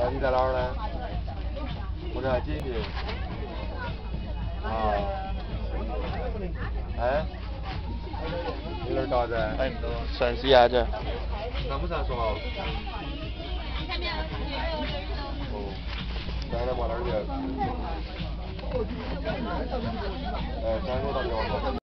你在哪儿呢？我在解决。啊。哎。你那儿干啥子？ 哎，算是啥子？ 咱们咋说？哦。在那嘛那儿去？哎，3个打电话。